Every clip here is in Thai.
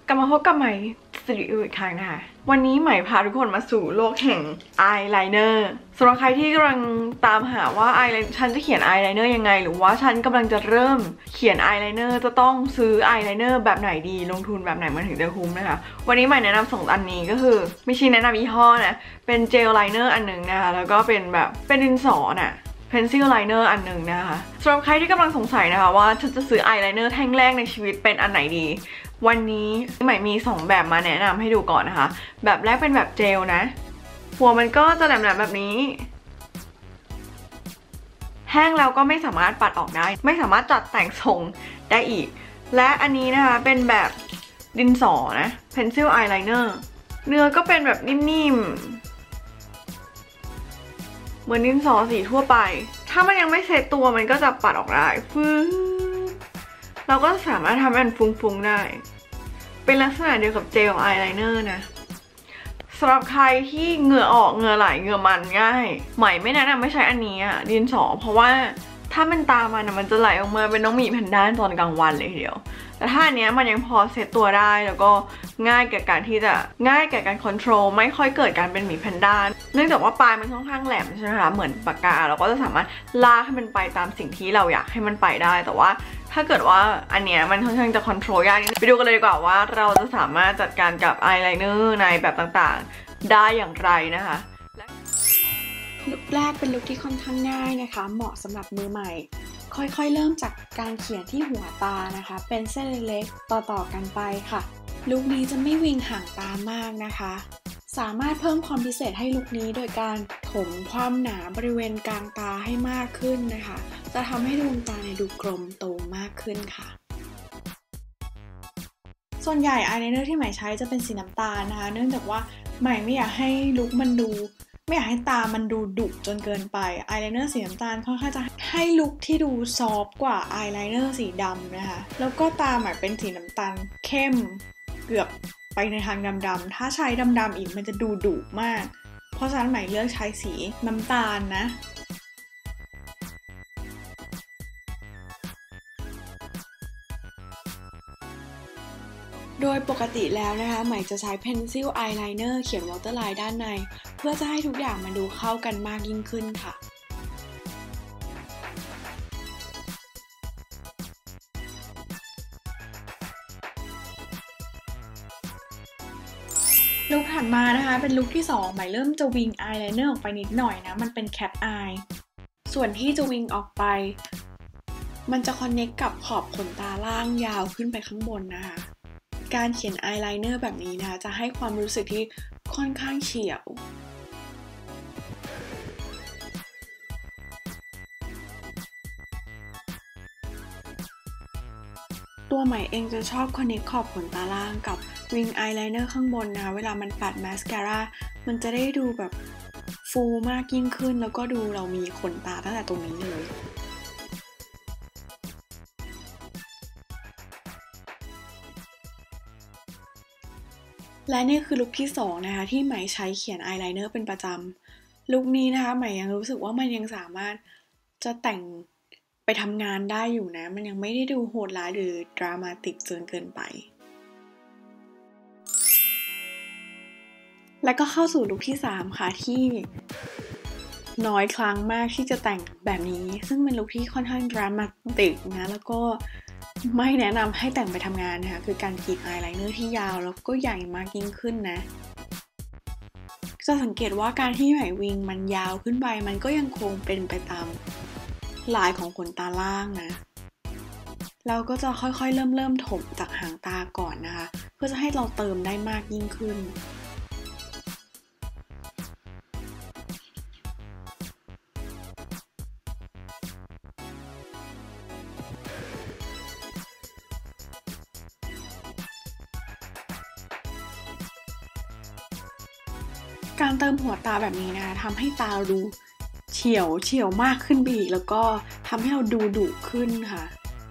กลับมาพบกับใหม่สตูดิโออีกครั้งนะคะวันนี้ใหม่พาทุกคนมาสู่โลกแห่งอายไลเนอร์สำหรับใครที่กำลังตามหาว่าฉันจะเขียนอายไลเนอร์ยังไงหรือว่าฉันกำลังจะเริ่มเขียนอายไลเนอร์จะต้องซื้ออายไลเนอร์แบบไหนดีลงทุนแบบไหนมันถึงจะคุ้มนะคะวันนี้ใหม่แนะนำ2 อันนี้ก็คือไม่ใช่แนะนำยี่ห้อนะเป็นเจลไลเนอร์อันหนึ่งนะคะแล้วก็เป็นแบบเป็นดินสอน่ะpencil liner อันหนึ่งนะคะสำหรับใครที่กำลังสงสัยนะคะว่าฉันจะซื้ออายไลเนอร์แท่งแรกในชีวิตเป็นอันไหนดีวันนี้ใหม่มี2แบบมาแนะนำให้ดูก่อนนะคะแบบแรกเป็นแบบเจลนะหัวมันก็จะแหลมๆแบบนี้แห้งแล้วก็ไม่สามารถปัดออกได้ไม่สามารถจัดแต่งทรงได้อีกและอันนี้นะคะเป็นแบบดินสอนะ pencil eyeliner เนื้อก็เป็นแบบนิ่มๆเหมือนดินสอสีทั่วไปถ้ามันยังไม่เซตตัวมันก็จะปัดออกได้เราก็สามารถทำมันฟุ้งๆได้เป็นลักษณะเดียวกับเจลอายไลเนอร์นะสำหรับใครที่เหงื่อออกเหงื่อไหลเหงื่อมันง่ายใหม่ไม่แนะนำไม่ใช้อันนี้อะดินสอเพราะว่าถ้ามันตามมันจะไหลออกมาเป็นน้องหมีแพนด้าตอนกลางวันเลยทีเดียวแต่ถ้าอันนี้มันยังพอเซตตัวได้แล้วก็ง่ายแก่การคอนโทรลไม่ค่อยเกิดการเป็นหมีแพนด้าเนื่องจากว่าปลายมันค่อนข้างแหลมใช่ไหมคะเหมือนปากกาเราก็จะสามารถลากให้มันไปตามสิ่งที่เราอยากให้มันไปได้แต่ว่าถ้าเกิดว่าอันเนี้ยมันค่อนข้างจะคอนโทรลยากนิดไปดูกันเลยดีกว่าว่าเราจะสามารถจัดการกับอายไลเนอร์ในแบบต่างๆได้อย่างไรนะคะลุคแรกเป็นลุคที่ค่อนข้างง่ายนะคะเหมาะสำหรับมือใหม่ค่อยๆเริ่มจากการเขียนที่หัวตานะคะเป็นเส้นเล็กๆต่อๆกันไปค่ะลุคนี้จะไม่วิงห่างตามากนะคะสามารถเพิ่มความพิเศษให้ลุคนี้โดยการถมความหนาบริเวณกลางตาให้มากขึ้นนะคะจะทำให้ดวงตาดูกลมโตมากขึ้นค่ะส่วนใหญ่อายไลเนอร์ที่ใหม่ใช้จะเป็นสีน้ำตาลนะคะเนื่องจากว่าใหม่ไม่อยากให้ลุคมันดูไม่อยากให้ตามันดูดุจนเกินไปอายไลเนอร์สีน้ำตาลค่อนข้างจะให้ลุคที่ดูซอฟต์กว่าอายไลเนอร์สีดำนะคะแล้วก็ตาใหม่เป็นสีน้ำตาลเข้มเกือบไปในทางดำๆถ้าใช้ดำๆอีกมันจะดูดุมากเพราะฉะนั้นใหม่เลือกใช้สีน้ำตาลนะโดยปกติแล้วนะคะใหม่จะใช้ pencil eyeliner เขียน waterline ด้านในเพื่อจะให้ทุกอย่างมันดูเข้ากันมากยิ่งขึ้นค่ะลุคถัดมานะคะเป็นลุคที่2ใหม่เริ่มจะวิงอายไลเนอร์ออกไปนิดหน่อยนะมันเป็น cat eye ส่วนที่จะวิงออกไปมันจะคอนเนคกับขอบขนตาล่างยาวขึ้นไปข้างบนนะคะการเขียนอายไลเนอร์แบบนี้นะจะให้ความรู้สึกที่ค่อนข้างเฉียวตัวใหม่เองจะชอบคอนเนคขอบขนตาล่างกับวิงอายไลเนอร์ข้างบนนะเวลามันปัดมาสคาร่ามันจะได้ดูแบบฟูมากยิ่งขึ้นแล้วก็ดูเรามีขนตาตั้งแต่ตรงนี้เลยและนี่คือลุคที่2นะคะที่ใหม่ใช้เขียนอายไลเนอร์เป็นประจำลุคนี้นะคะใหม่ยังรู้สึกว่ามันยังสามารถจะแต่งไปทำงานได้อยู่นะมันยังไม่ได้ดูโหดร้ายหรือดรามาติกจนเกินไปแล้วก็เข้าสู่ลุคที่3ค่ะที่น้อยครั้งมากที่จะแต่งแบบนี้ซึ่งเป็นลุคที่ค่อนข้างดรามาติกนะแล้วก็ไม่แนะนำให้แต่งไปทำงานนะคะคือการกรีดอายไลเนอร์ที่ยาวแล้วก็ใหญ่มากยิ่งขึ้นนะจะสังเกตว่าการที่ไหมวิงมันยาวขึ้นไปมันก็ยังคงเป็นไปตามลายของขนตาล่างนะเราก็จะค่อยๆเริ่มถมจากหางตาก่อนนะคะเพื่อจะให้เราเติมได้มากยิ่งขึ้นการเติมหัวตาแบบนี้นะคะทำให้ตาดูเฉียวมากขึ้นไปอีกแล้วก็ทำให้เราดูดุขึ้นค่ะ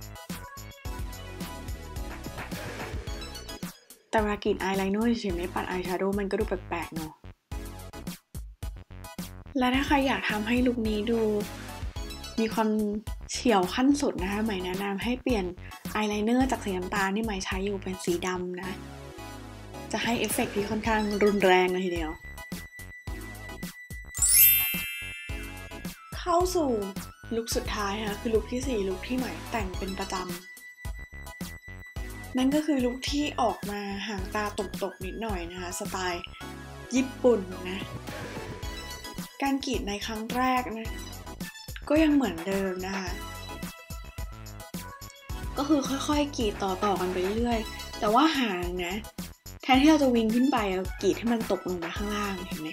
แต่เวลากรีดอายไลเนอร์เฉยๆไม่ปัดอายแชโดว์มันก็ดูแปลกๆเนาะและถ้าใครอยากทำให้ลุคนี้ดูมีความเฉียวขั้นสุดนะคะใหม่แนะนำให้เปลี่ยนอายไลเนอร์จากสีน้ำตาลที่ใหม่ใช้อยู่เป็นสีดำนะจะให้เอฟเฟกต์ที่ค่อนข้างรุนแรงเลยทีเดียวเข้าสู่ลุคสุดท้ายค่ะคือลุคที่4ลุคที่ใหม่แต่งเป็นประจำนั่นก็คือลุคที่ออกมาหางตาตกๆนิดหน่อยนะคะสไตล์ญี่ปุ่นนะการกรีดในครั้งแรกนะก็ยังเหมือนเดิมนะคะก็คือค่อยๆกรีดต่อกันไปเรื่อยๆแต่ว่าหางนะแทนที่เราจะวิ่งขึ้นไปเรากรีดให้มันตกลงมาข้างล่างเห็นไหม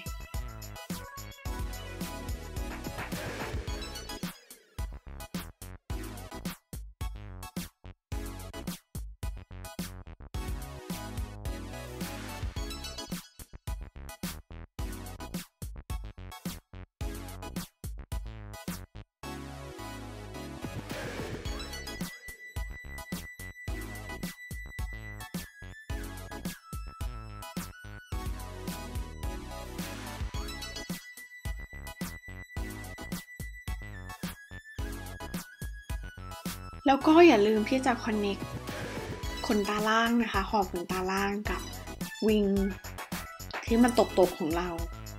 แล้วก็อย่าลืมที่จะ connect ขนตาล่างนะคะขอบขนตาล่างกับวิงที่มันตกของเรา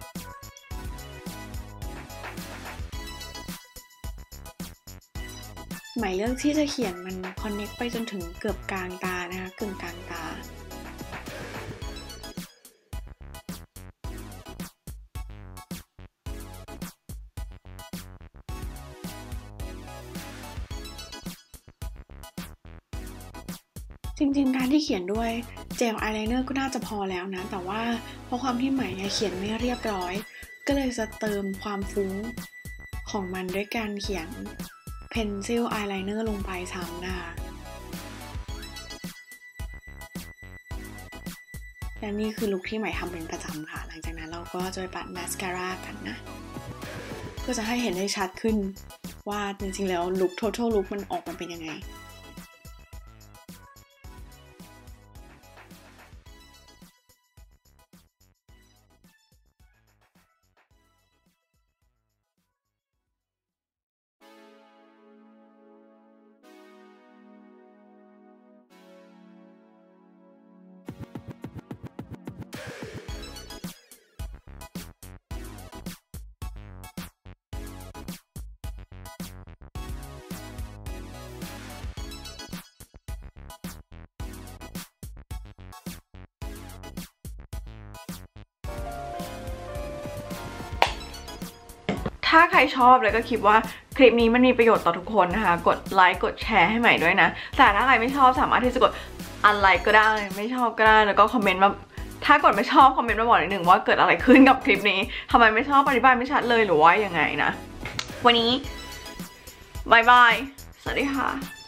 หมายเลือกที่จะเขียนมัน connect ไปจนถึงเกือบกลางตานะคะกึ่งกลางตาจริงๆการที่เขียนด้วยเจลอายไลเนอร์ก็น่าจะพอแล้วนะแต่ว่าเพราะความที่ใหม่เขียนไม่เรียบร้อยก็เลยจะเติมความฟุ้งของมันด้วยการเขียนเพนซิลอายไลเนอร์ลงไปซ้ำนะคะและนี่คือลุคที่ใหม่ทำเป็นประจำค่ะหลังจากนั้นเราก็จะไปปัดมาสคาร่ากันนะเพื่อจะให้เห็นได้ชัดขึ้นว่าจริงๆแล้วลุค total look มันออกมาเป็นยังไงถ้าใครชอบเลยก็คิดว่าคลิปนี้มันมีประโยชน์ต่อทุกคนนะคะกดไลค์กดแชร์ให้ใหม่ด้วยนะแต่ถ้าใครไม่ชอบสามารถที่จะกดอันไลค์ก็ได้ไม่ชอบก็ได้แล้วก็คอมเมนต์มาถ้ากดไม่ชอบคอมเมนต์มาบอกนิดนึงว่าเกิดอะไรขึ้นกับคลิปนี้ทำไมไม่ชอบอธิบายไม่ชัดเลยหรือว่ายังไงนะวันนี้บายบายสวัสดีค่ะ